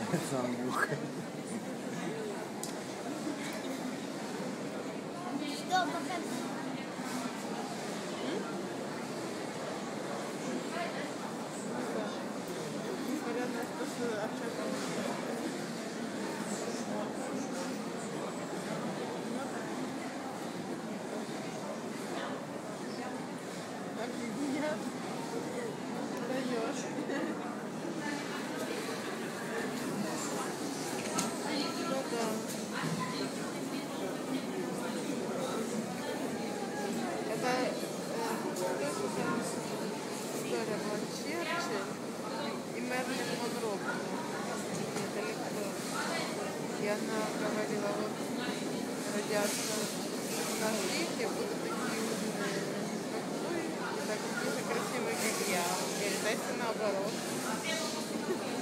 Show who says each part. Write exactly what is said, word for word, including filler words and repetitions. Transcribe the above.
Speaker 1: Замуха.
Speaker 2: Что, пока...
Speaker 3: Несмотря на то, что общаться как меня даешь. Ну да. Это э, история была Черчилль и Мерлин Монро, недалеко. И она говорила, вот родятся на свете, будут такие умные, как вы, и такие же красивые, как я. Он говорит, а если наоборот?